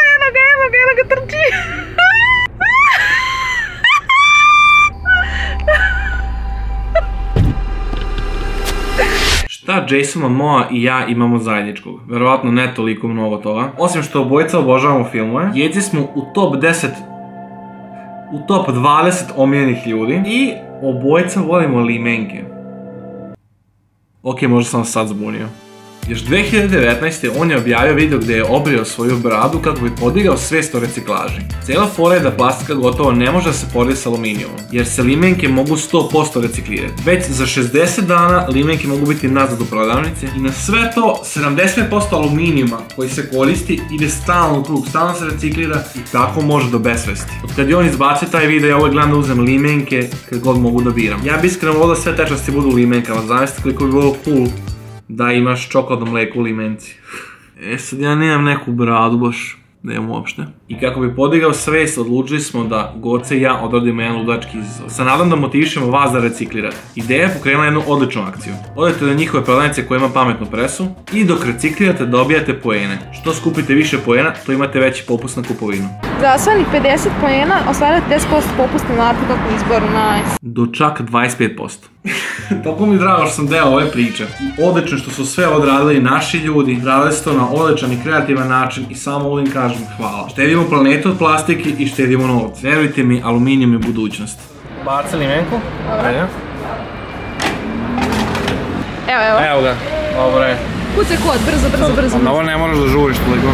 Eno ga trči. Šta Jason Momoa i ja imamo zajedničkog? Verovatno ne toliko mnogo toga. Osim što obojica obožavamo filmove, jedzi smo u top 10, u top 20 omiljenih ljudi i obojica volimo limenke. Ok, možda sam sad zbunio. Još 2019. on je objavio video gdje je obrio svoju bradu kako bi podigao svijest o reciklaži. Cijela fora je da plastika gotovo ne može da se poredi s aluminijumom, jer se limenke mogu 100% reciklirati. Već za 60 dana limenke mogu biti nazad u prodavnici i na sve to 70% aluminijuma koji se koristi ide stalno u krug, stalno se reciklira i tako može do besvesti. Od kad je on izbacio taj video, ja uvijek gledam da uzem limenke kad god mogu da biram. Ja bi iskreno volio da sve tečnosti budu u limenkama, zamislite koliko bi bilo cool da imaš čokoladno mlijeko u limenci. Sad ja nemam neku bradu baš, nemam uopšte. I kako bi podigao svijest, odlučili smo da Goce i ja odradimo jedan ludački izazov. Sa nadom da motivišemo vas da reciklirate. Ideja je pokrenula jednu odličnu akciju. Odete do njihove prodavnice koja ima pametnu presu i dok reciklirate dobijate poene. Što skupite više poena, to imate veći popust na kupovinu. Za osvajanih 50 poena ostvarate 10% popust na artikal po izboru, nice. Do čak 25%. Toliko mi je drago što sam deo ove priče. Odlično što su sve odradili naši ljudi, radili su to na odličan i kreativan način i samo volim kažem hvala. Štedimo planetu od plastike i štedimo novac. Vjerujte mi, aluminijum je budućnost. Baci limenku. Ajde. Evo. Evo ga. Dobro je. Kucaj kod, brzo. Na ovo ne moraš da žuriš toliko.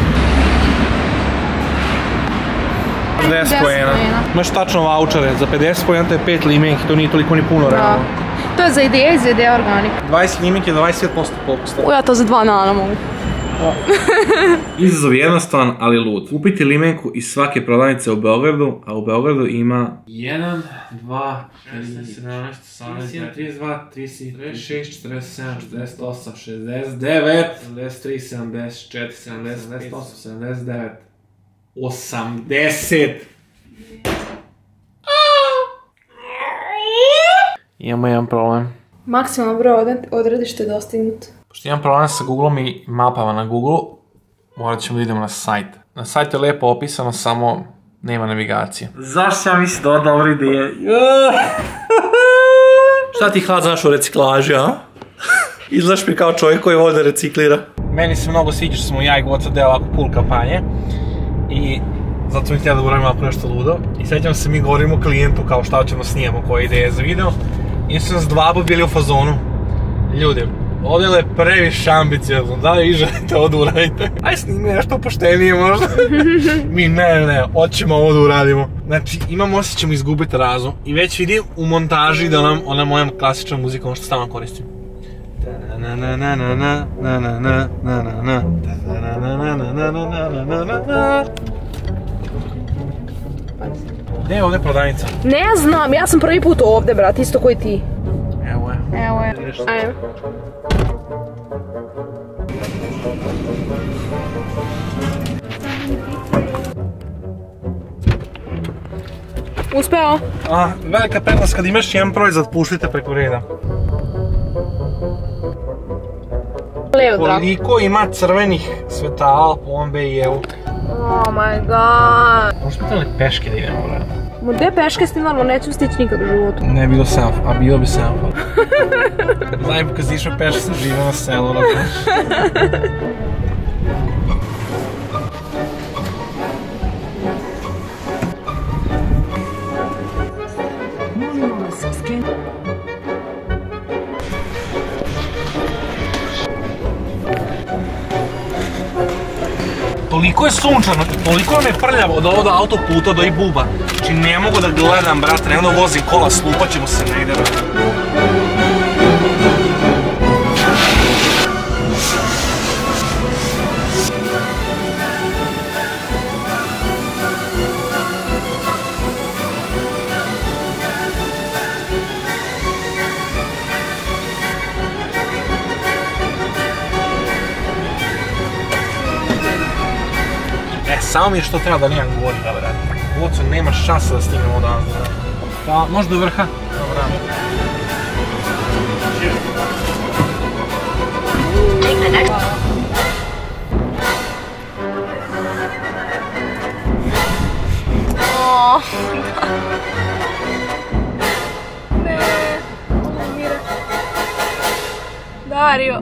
10 pojena. Imaš tačno vouchere, za 50 pojena to je 5 limenki, to nije toliko ni puno realno. To je za ideja organik. 20 limenki je 25% popusta. Ja to za 2 dana mogu. Izazov je jednostavan, ali lud. Kupiti limenku iz svake prodavnice u Beogradu, a u Beogradu ima 1, 2, 16, 17, 18, 32, 36, 47, 48, 69, 73, 74, 70, 78, 79, 80. Imamo jedan problem. Maksimalan broj odredište je dostignut. Pošto imam problem sa Googlom i mapama na Google, morat ćemo da idemo na sajt. Na sajtu je lijepo opisano, samo nema navigacije. Zašto ja mislim da je dobra ideja? Šta ti hlad znaš o reciklaži, a? Izgledaš mi kao čovjek koji voli da reciklira. Meni se mnogo sviđa što smo ja i Goca deo ovako cool kampanje. I zato sam htjela da uradimo ovako nešto ludo. I sjećam se, mi govorimo klijentu kao šta ćemo snijemo, koja ideja za video. I su nas dva bili u fazonu. Ljudi, ovdje je previše ambiciozno, da li vi želite ovo da uradite? Aj snimi nešto poštenije možda. Mi ne, hoćemo ovo da uradimo. Znači, imam osjećaj ćemo izgubiti razum. I već vidim u montaži da nam ona moja klasična muzika, ono što stalno koristim. Gdje je ovdje prodavnica? Ne znam, ja sam prvi put ovdje, brat, isto koji ti. Evo je. Ajde. Uspeo? Velika prednost kad imaš jedan proizvod, puštite preko reda. Koliko ima crvenih svetala po ovom BI-evu? Oh my god. Možda li peške da idemo vratno? Gdje peške s tim normalno neću stići nikad u životu. Ne, bilo semafor, a bilo bi semafor. Znam, kad si išao peške sam živio na selu. Toliko je sunčano, toliko nam je prljavo od ovog autoputa do i buba. Znači ne mogu da gledam, brate, ne mogu da vozim kola, slupat ćemo se negdje, brate. Samo mi je što treba da nemam goriva, brate. Gocu, nema šanse da stignemo danas, brate. Pa, možda do vrha? Dobro. O, ne, umire. Dario.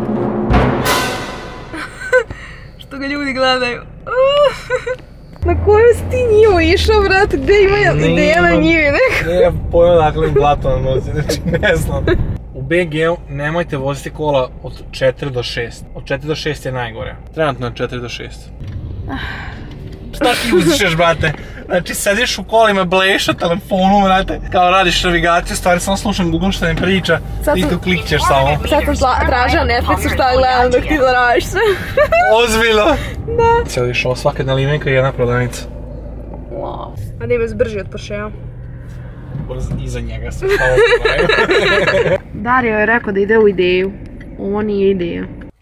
Što ga ljudi gledaju. Na koju si ti njivu išao, brate? Gdje ima ideja na njivi neko? Nije pojma dakle im blato na nozi, znači ne znam. U BG-u nemojte voziti kola od 4 do 6. Od 4 do 6 je najgore. Trenutno je 4 do 6. Šta ti uzdišeš, brate? Znači, sediš u kolima, bleješ na telefonu, brate, kao radiš navigaciju, stvari samo slušam Google što mi priča, i tu klikćeš samo. Sad sam tražila Netflixu šta gledam dok ti to radiš sve. Ozbiljno? Da. Cijeliš ovo, svaka jedna limenka i jedna prodavnica. Wow. A da imaš brži od Porschea. Iza njega se stalo pogledaju. Dario je rekao da ide u ideju. Ovo nije ideja.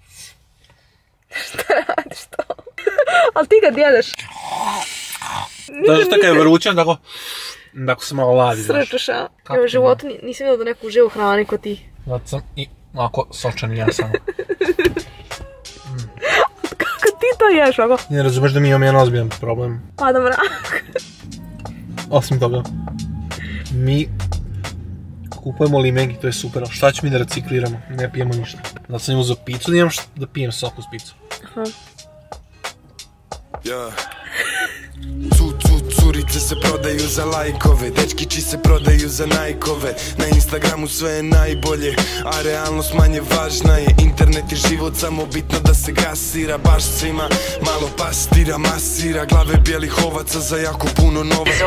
Šta radiš to? Ali ti kad jedeš? To je što kad je vrućan, tako se malo ladi. Srčuš, a? Ja u životu nisam vidjela da neko uživa u hrani ko ti. Zato sam i ovako sočan i ja sam. Kako ti to ješ ovako? Ne razumeš da mi imam jedan ozbiljan problem. Pada mrak. Osim toga, mi kupujemo limenki, to je super, ali šta ću mi da recikliramo? Ne pijemo ništa. Da sam uzeo picu, da imam da pijem sok uz picu. Curice se prodaju za lajkove, dečkići se prodaju za najkove. Na Instagramu sve je najbolje, a realnost manje važna je. Internet je život, samo bitno da se gasira. Baš svima malo pastira, masira glave bijelih ovaca za jako puno novaca.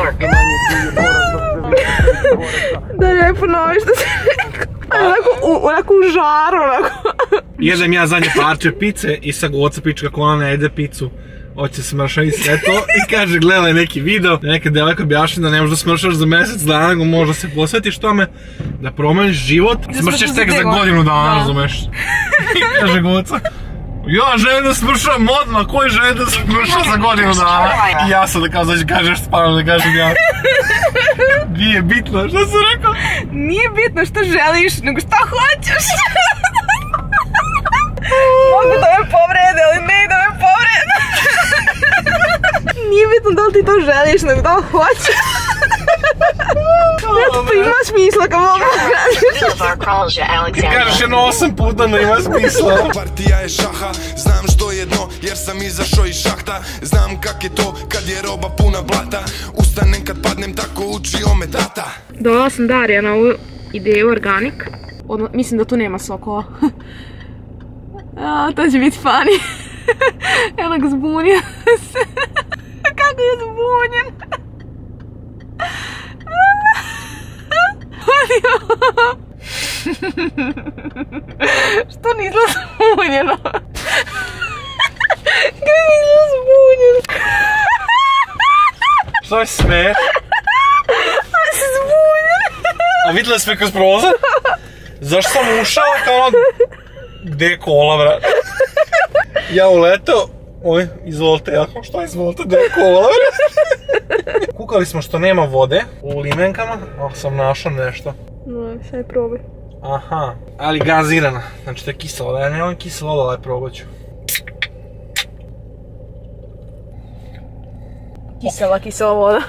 Da ne ponoviš da se onako u žaru, onako. Jedem ja zadnje parče pice i sad oca piče kako ona ne jede picu. Hoće smrša i sve to i kaže gledaj neki video, neka devojka objašnja da ne možeš da smršaš za mjesec dana, nego možda se posvetiš tome, da promeniš život, smršćeš tek za godinu dana, razumeš? I kaže Goca, ja želim da smršam odmah, koji želim da smrša za godinu dana? I ja sam da kao znači kažeš stvarno da kažem ja. Nije bitno, što sam rekao? Nije bitno što želiš, nego šta hoćeš. Mogu da me povrede, ali ne i da me povrede. Nije bitno da li ti to želiš, nego da li hoćeš. Eto, pa ima smisla kad mogu Ti kažeš jedno 8 puta da ima smisla. Partija je šaha, znam što je dno, jer sam izašao iz šahta. Znam kak je to kad je roba puna blata. Ustanem kad padnem, tako učio me tata. Dodala sam Darija na ovu ideju organik. Mislim da tu nema sokova. To će biti funny. Evo ga zbunio se. Kako je zbunjen. Što nisam zbunjeno? Kako nisam zbunjen? Što je smiješ? A si zbunjen. A vidjela si me kroz prozor? Zašto sam ušao kao ono... Gdje je kola, vrat? Ja uletao, oj, izvolite, ja kao šta izvolite, gdje je kola, vrat? Kukali smo što nema vode u limenkama, ali sam našao nešto. No, sad probaj. Aha, ali gazirana, znači to je kisela voda, ja nemam kisela voda, ali probat ću. Kisela voda.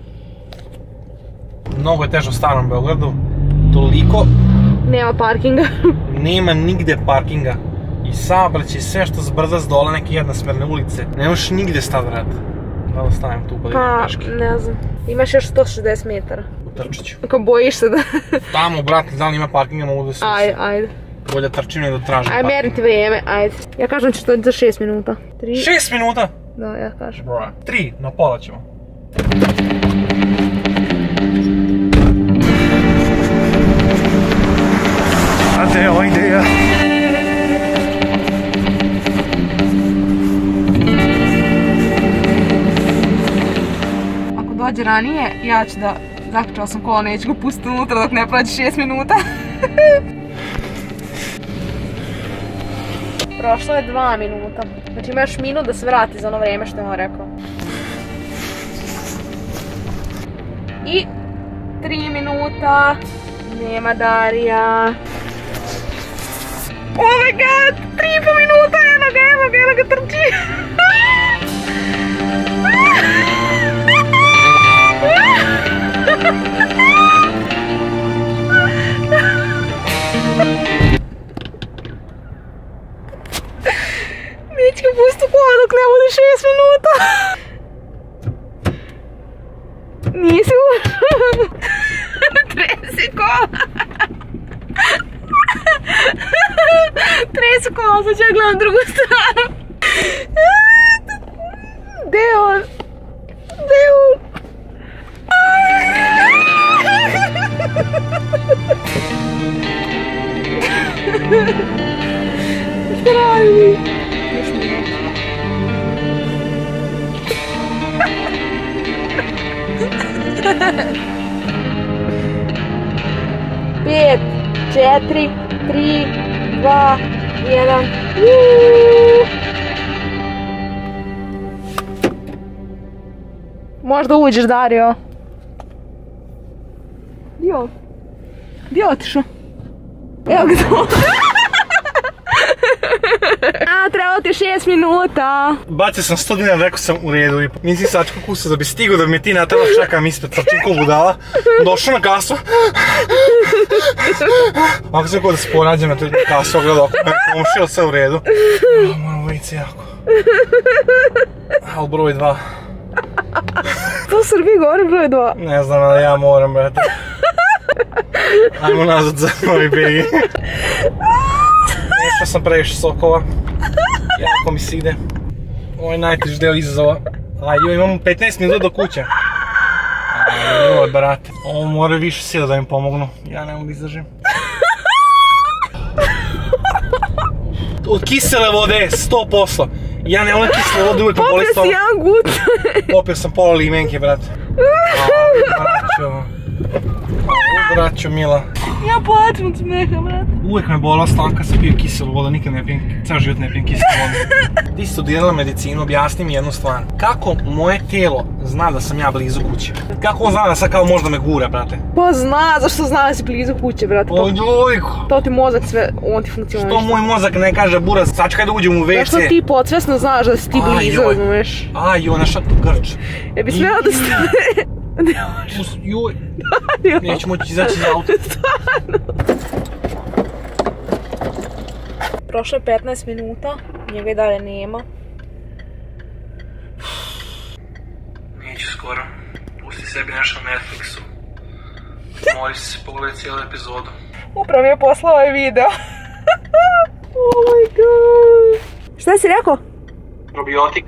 Mnogo je teže u starom Beogradu, toliko... Nema parkinga. Nema nigde parkinga. I saobraćaj, sve što zbrda s dole neke jednosmerne ulice. Ne možeš nigde stati, vrat. Da li stavim tu pa da idem peške? Ne znam. Imaš još 160 metara. Utrčat ću. Ako bojiš se da... Tamo, brat, da li ima parkinga, mogu da se... Ajde. Bolje trčim nego da tražim parking. Ajde, merim ti vrijeme, ajde. Ja kažem će to za 6 minuta. 6 minuta? Da, ja kažem. 3, no pola ćemo. A te ovo ideja. Ako dođe ranije, ja ću da zaključala sam kola, neću ga pustiti unutra dok ne prođe 6 minuta. Prošlo je 2 minuta. Znači ima još minut da se vrati za ono vrijeme što je on rekao. I 3 minuta. Nema Darija. Oh my god! 3,5 minuta, eno ga trči! Nisi ušao. Tresi kola. Tresi kola, sad ću ja gledam drugu stranu. Gde je on? Gde je on? Šta radi? Još mi je. 5, 4, 3, 2, 1. Možda uđeš, Dario. Gdje je otišao? Evo ga to. Trebalo ti 6 minuta. Bacio sam 100 dinara, rekao sam u redu i nisi sačko kusa da bi stigao da mi ti natrala čekam ispred trčim ko budala. Došao na kasu. Ako sam kod da se ponađem na tu kasu, gledao ako me komšio sve u redu. Moram vidjeti se jako. Ali broj 2. To u Srbiji govori broj 2. Ne znam, ali ja moram, brate. Ajmo nazad za novi begi. Nešto sam previše sokova. Jako mi se ide. Ovo je najteži deo izazova. Ajde, imamo 15 minuta do kuće. Ajde, brate. Ovo mora više sila da im pomognu. Ja ne mogu da izdržim. Od kisele vode, 100%. Ja ne volim kisele vode, uvijek me boli stomak. Popio si jedan gut. Popio sam pola limenke, brate. Braćo mila. Ja plačem od smeha, brate. Uvijek me bolila stomak kad sam pio kiselu vodu, nikad ne pijem, ceo život ne pijem kiselu vodu. Ti si studirala medicinu, objasni mi jednu stvar. Kako moje tijelo zna da sam ja blizu kuće? Kako on zna da sad kao možda me gura, brate? Pa zna, zašto zna da si blizu kuće, brate? Ojojko! To ti mozak sve, on ti funkcioniše. Što moj mozak ne kaže bura, sačekaj da uđem u WC? Zašto ti podsvesno znaš da si ti blizu, razumeš? Ajoj, naša tu grč. Ja bi smjela da ste... Joj, neću moći izaći iz auta. Prošlo je 15 minuta, njega i dalje nema. Neću skoro. Pusti sebi nešto na Netflixu. Mori se pogledati cijelu epizodu. Upravo mi je poslao ovaj video. Oh my god. Šta si rekao? Probiotik.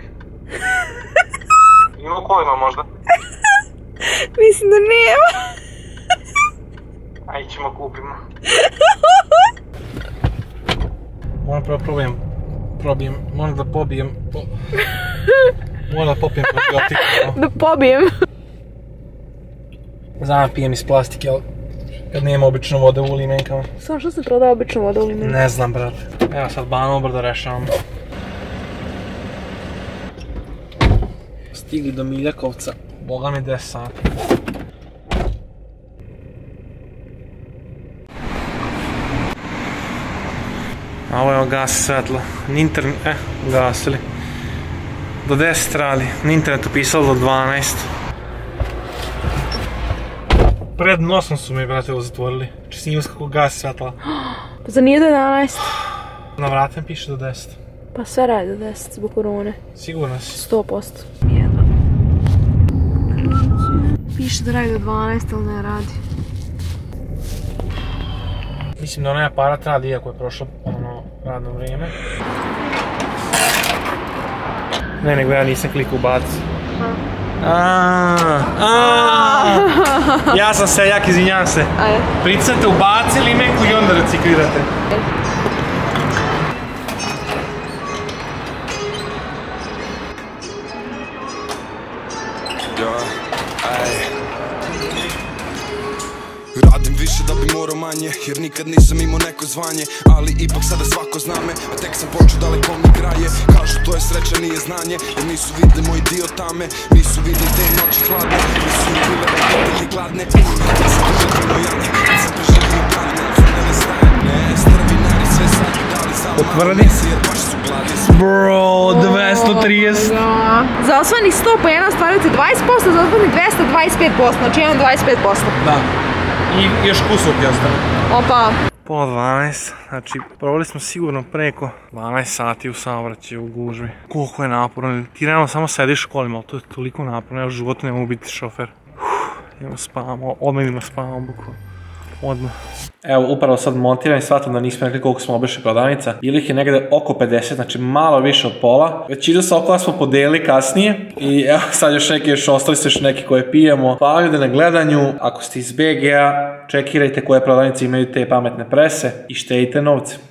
Ima kolima možda? Mislim da nema. Ajde ćemo kupimo. Moram prvo probijem, moram da pobijem. Moram da popijem probiotik. Da pobijem. Znam pijem iz plastike, ali kad nema obično vode u limenkama. Samo što se prodaje obično voda u limenku? Ne znam, brate. Evo sad Banovo Brdo rešavam. Stigli do Miljakovca. Boga mi 10 sati. A ovo je gasi svetlo. Gasili. Do 10 radi. Na internetu pisalo do 12. Pred nosom su mi, brate, ovo zatvorili. Či snimao kako gasi svetla. Pa za nije do 11? Na vratima piše do 10. Pa sve radi do 10 zbog korone. Sigurno si? 100%. Piše da radi do 12, ali ne radi. Mislim da onaj aparat radi, iako je prošlo ono radno vrijeme. Ne, nego ja nisam klikao ubaci. Ja sam seljak, izvinjam se. Pritisnete ubaci limenku i onda reciklirate. Radim više da bi morao manje, jer nikad nisam imao neko zvanje. Ali ipak sada svako zna me, a tek sam počeo daleko mi graje. Kažu to je sreća, nije znanje, jer nisu vidli moj dio tame. Nisu vidli te noći hladne, nisu mi bile obitelji gladne. Ja sam preživio janje, ja sam preživio gladne. Da ne stajem, ne, strvinari sve sad dali samo malo mesi, jer baš su gladni. Bro, 230. Za osvojenih 100 pojena stvarujete 20%, za osvojenih 200 25%, znači imam 25%. Da. I još kusur ti ostane. Opa. Pola 12, znači proveli smo sigurno preko 12 sati u saobraćaju, u gužvi. Koliko je naporno, ti realno samo sediš u kolima, ali to je toliko naporno, ja u životu ne mogu biti šofer. Idemo spavamo, odmah idemo spavamo bukvalno. Odmah. Evo, upravo sad montiram i shvatam da nismo rekli koliko smo obišli prodavnica. Bilo ih je negdje oko 50, znači malo više od pola. Većinu sokova smo podelili kasnije. I evo sad još ostali su još neki koje pijemo. Hvala ljudi na gledanju. Ako ste iz BG-a, čekirajte koje prodavnice imaju te pametne prese i štedite novce.